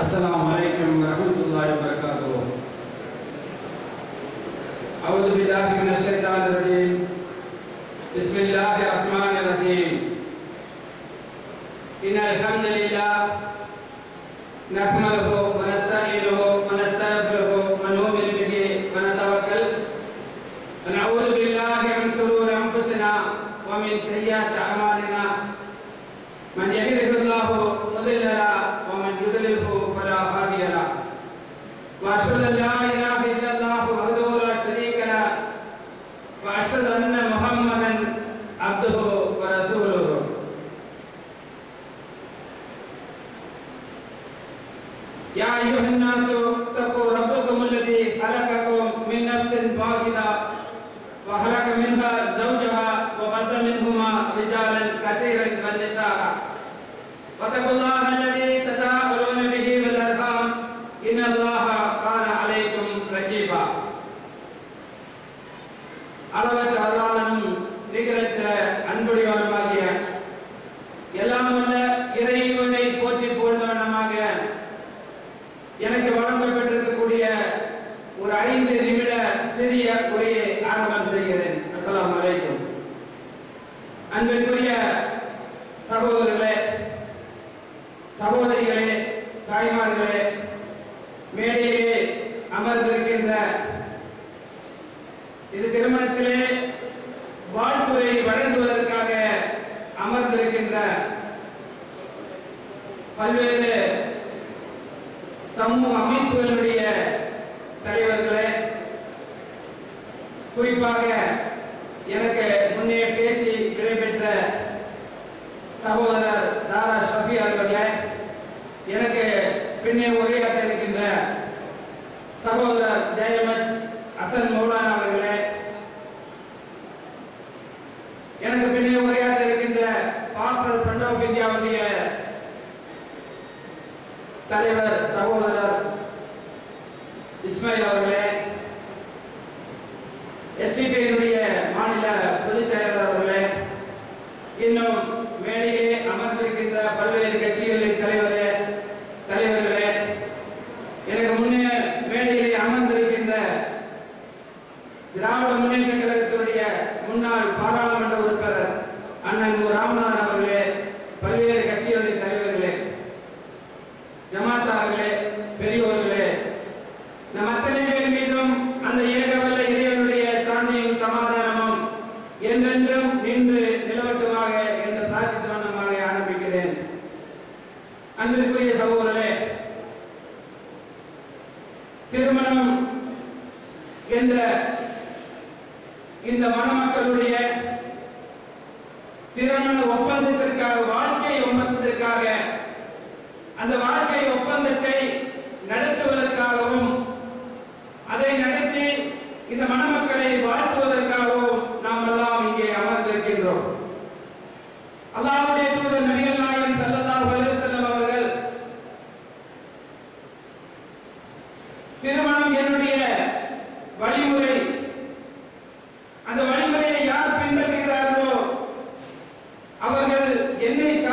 Assalamualaikum warahmatullahi wabarakatuh. A'udzu billahi minasyaitonir rajim. Bismillahirrahmanirrahim. Innal hamdalillah nahmaduhu wa nasta'inuhu wa nastaghfiruhu wa nu'minu bihi wa natawakkal. Wa na'udzu billahi min shururi anfusina wa min sayyiati a'malina. Man yahdihillahu mudilla lahu wa man yudlilhu fala hadiya lahu. Wa ashhadu an la ilaha illallah wahdahu la sharika lahu wa ashhadu anna Muhammadan abduhu wa rasuluhu. Ya ayyuhan nasu taqu rabbakum alladhi khalaqakum min nafsin wahidah wa khalaqa minha zawjaha wa batha minhuma rijalan katsiran wan nisaa. Wattaqullaha alladhi tasaaluna bihi wal arham innallaha kana alaykum raqiba. அளவற்ற அருளாளனும் நிகரற்ற அன்புடையவனுமாகிய எல்லாம் வல்ல இறைவனை போற்றி புகழ்ந்தவனமாக எனக்கு வழங்கப்பட்டிருக்கக்கூடிய ஒரு 5 நிமிட சிறிய உரையை ஆரம்பம் செய்கிறேன். அஸ்ஸலாமு அலைக்கும். அன்பிற்குரிய சகோதரர்களே, சகோதரிகளே, தாய்மார்களே, மேடையிலே அமர்ந்திருக்கின்ற இது திருமணத்திலே வாழ்த்துரை வழங்குவதற்காக அமர்ந்திருக்கின்ற பல்வேறு சமூக அமைப்புகளுடைய தலைவர்களே, குறிப்பாக எனக்கு முன்னே பேசி விடைபெற்ற சகோதரர் தாரா ஷஃபி அவர்களே, எனக்கு பின்னே உரையாற்ற இருக்கின்ற சகோதரர் ஜெயமத் அசன் மௌலானா அவர்களே, எனக்கு பின்னே உரையாற்ற இருக்கின்ற பாப்புலர் ஃப்ரண்ட் ஆஃப் இந்தியாவுடைய தலைவர் சகோதரர் இஸ்மாயில் அவர்களே, எஸ்டிபியினுடைய மாநில பொதுச் செயலாளர் அவர்களே, இன்னும் மேடையிலே அமர்ந்திருக்கின்ற பல்வேறு கட்சிகளின் தலைவர்களே, எனக்கு முன்னே மேடையிலே அமர்ந்திருக்கின்ற திராவிட முன்னேற்ற கழகத்தினுடைய முன்னாள் பாராளுமன்ற உறுப்பினர் அண்ணன் ராமநாதன் அவர்களே, பல்வேறு கட்சிகளின் தலைவர்களே, ஜமாத்தார்களே, பெரியோர்களே, நம் அத்தனை பேர் மீதும் அந்த ஏகவல்ல இறைவனுடைய சாந்தியும் சமாதானமும் என்றென்றும் நின்று நிலவட்டுமாக என்று பிரார்த்தித்த வண்ணமாக ஆரம்பிக்கிறேன். அன்பிற்குரிய சகோதரர்களே, திருமணம் என்ற இந்த மணமக்களுடைய திருமண ஒப்பந்தத்திற்காக, வாழ்க்கை ஒப்பந்தத்திற்காக, அந்த வாழ்க்கை ஒப்பந்தத்தை நடத்துவதற்காகவும் அதை நடத்தி இந்த மணமக்களை வாழ்த்துவதற்காகவும் நாம் எல்லாம் இங்கே அமர்ந்திருக்கின்றோம். அல்லாஹ்வுடைய தூதர் நபிகள் நாயகம் ஸல்லல்லாஹு அலைஹி வஸல்லம் அவர்கள் திருமணம் என்னுடைய வழிமுறை, அந்த வழிமுறையை யார் பின்பற்றுகிறார்களோ அவர்கள் என்னை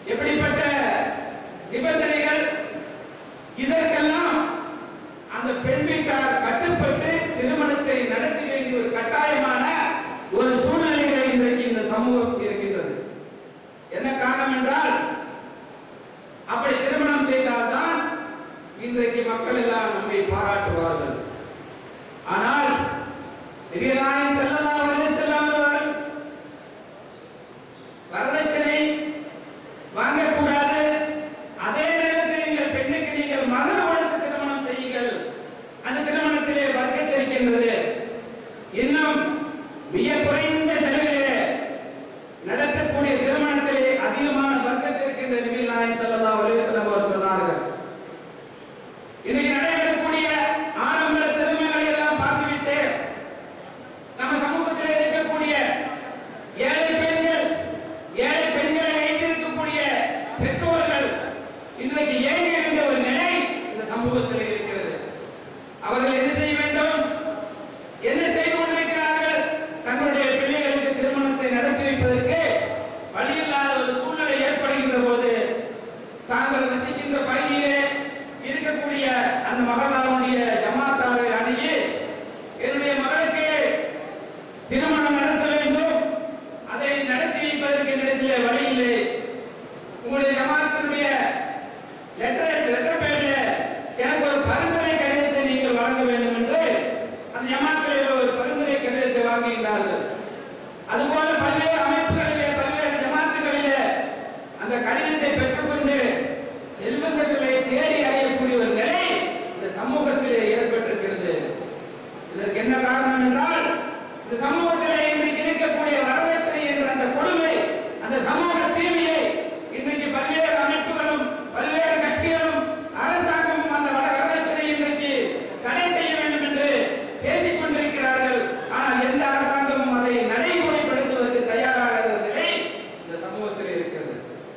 எப்படிப்பட்ட நிபந்தனைகள், இதற்கெல்லாம் அந்த பெண் வீட்டார் கட்டுப்பட்டு திருமணத்தை நடத்த வேண்டிய ஒரு கட்டாயமான ஒரு சூழ்நிலைகளை இன்றைக்கு இந்த சமூகம் இருக்கின்றது. என்ன காரணம் என்றால், அப்படி திருமணம் செய்தால்தான் இன்றைக்கு மக்கள் எல்லாம் நம்மை பாராட்டுவார்கள். ஆனால் நபிகள் நாயகம் ஸல்லல்லாஹு அலைஹி வஸல்லம் அவர்கள் வரதட்சணை வாங்கக்கூடாது, அதே நேரத்தில் நீங்கள் பெண்ணுக்கு நீங்கள் மகர் கொடுத்து திருமணம் செய்யுங்கள், அந்த திருமணத்திலே பரக்கத் இருக்கின்றது, இன்னும் மிக குறைந்த செலவிலே நடத்தக்கூடிய திருமணத்திலே அதிகமான பரக்கத் இருக்கின்ற நபிகள் நாயகம் ஸல்லல்லாஹு அலைஹி வஸல்லம் அவர்கள் சொன்னார்கள். இன்னைக்கு நடைபெறக்கூடிய ஆடம்பர திருமணங்களை எல்லாம் பார்த்துவிட்டு நம்ம சமூகத்தில் இருக்கக்கூடிய ஏழை பெண்களை வைத்திருக்கக்கூடிய பெற்றோர்கள் இன்றைக்கு ஏங்குகின்ற ஒரு நிலை இந்த சமூகத்தில் இருக்கிறது. அவர்கள் என்ன செய்ய வேண்டும், என்ன செய்து கொண்டிருக்கிறார்கள்? தங்களுடைய பிள்ளைகளுக்கு திருமணத்தை நடத்தி வைப்பதற்கு வழியில்லாத ஒரு சூழ்நிலை ஏற்படுகின்ற போது தாங்கள் வசிக்கின்ற பகுதியிலே இருக்கக்கூடிய அந்த மகளாருடைய ஜமாத்தாரை அணுகி, என்னுடைய மகளுக்கு திருமணம் நடத்த வேண்டும், அதை நடத்தி வைப்பதற்கு என்னிடத்திலே வழியில்லை, உங்களுடைய ஜமாத்தினுடைய லெட்டர் பேரில் எனக்கு ஒரு பரிந்துரை கடிதத்தை நீங்கள் வழங்க வேண்டும் என்று அந்த ஜமாத்திலே ஒரு பரிந்துரை கடிதத்தை வாங்குகின்றார்கள். அதுபோல பல்வேறு அமைப்புகளிலே பல்வேறு ஜமாத்துகளிலே அந்த கடிதத்தை பெற்றுக்கொண்டு செல்வந்தர்களை தேடி அறியக்கூடிய ஒரு நிலை இந்த சமூகத்திலே ஏற்பட்டிருக்கிறது. இதற்கு என்ன காரணம் என்றால், இந்த சமூகத்திலே இன்றைக்கு இருக்கக்கூடிய வரதட்சணை என்ற அந்த கொடுமை, அந்த சமூக தீமையை இன்றைக்கு பல்வேறு அமைப்புகளும் பல்வேறு கட்சிகளும் அரசாங்கமும் அந்த வரதட்சணை இன்றைக்கு தடை செய்ய வேண்டும் என்று பேசிக் கொண்டிருக்கிறார்கள். ஆனால் எந்த அரசாங்கமும் அதை நடைமுறைப்படுத்துவதற்கு தயாராக நிலை இந்த சமூகத்தில் இருக்கிறது.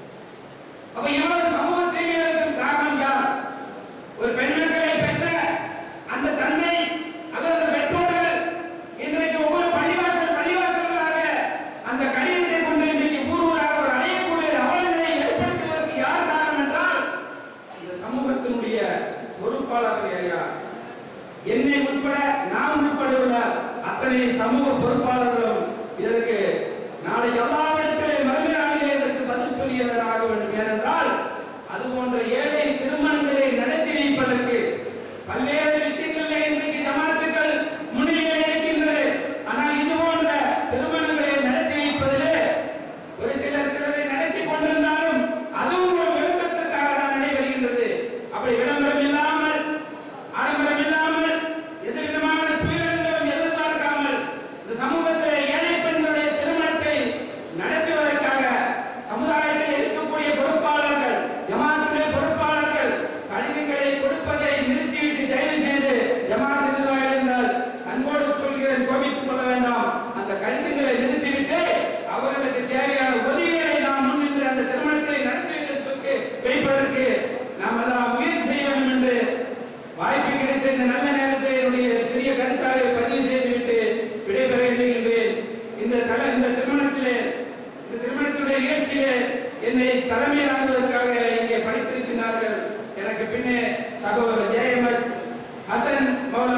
அப்ப இவ்வளவு சமூக தீமைகளுக்கு காரணம் யார்? ஒரு பெண் மக்களை பெற்ற அந்த தந்தை அல்லது பெற்றோர்கள் இன்றைக்கு ஒவ்வொரு பள்ளிவாசல்களாக அந்த கடிதத்தை கொண்டு இன்றைக்கு ஊராக ஒரு அடையக்கூடிய அவலங்களை ஏற்படுத்துவதற்கு யார் காரணம் என்றால் இந்த சமூகத்தினுடைய பொறுப்பாளர்கள் யார்? என்னை உட்பட நாம் உட்பட உள்ள அத்தனை சமூக பொறுப்பாளர்களும் இதற்கு நாளை எல்லாவிடத்திலே மறுமையாளிலே இதற்கு பதில் சொல்லியதாக வேண்டும். ஏனென்றால் அது போன்ற ஏழை திருமணங்களை நடத்தி வைப்பதற்கு பல்வேறு விஷயங்களில் இன்றைக்கு ஜமாத்துக்கள் முன்னிலையில் இருக்கின்றது. ஆனால் இது போன்ற திருமணங்களை நடத்தி வைப்பதிலே ஒரு சிலரை நடத்தி கொண்டிருந்தாலும் அதுவும் ஒரு விளம்பரத்திற்காக தான் நடைபெறுகின்றது. அப்படி விளம்பரம் இல்லாமல், ஆடம்பரம் இல்லாமல், எந்தவிதமான சுயநலங்களும் எதிர்பார்க்காமல் இந்த சமூகத்தில் ஏழை பெண்களுடைய திருமணத்தை நடத்துவதற்காக சமுதாயத்தில் இருக்கக்கூடிய பொறுப்பாளர்கள், ஜமாத்துடைய பொறுப்பாளர்கள் கடிதங்களை கொடுப்பதை நிறுத்திவிட்டு தயவு செய்து ஜமாத் நிர்வாகிகள் என்றால் அன்போடு சொல்கிறேன், கோபித்துக் கொள்ள வேண்டாம், அந்த கடிதங்களை நிறுத்திவிட்டு அவர்களுக்கு தேவையான உதவிகளை நாம் முன்னின்று அந்த திருமணத்தை நடத்தி வைப்பதற்கு நாம் எல்லாம் முயற்சி செய்ய வேண்டும் என்று வாய்ப்பு கிடைத்த இந்த நல்ல நேரத்தை என்னுடைய சிறிய கருத்தாக பதிவு செய்துவிட்டு விடைபெற எண்ணுகின்றேன். இந்த திருமணத்திலே, இந்த திருமணத்துடைய நிகழ்ச்சியிலே என்னை தலைமையாகுவதற்காக இங்கே படித்திருக்கிறார்கள். எனக்கு பின்னே சகோதரர் JMH ஹசன்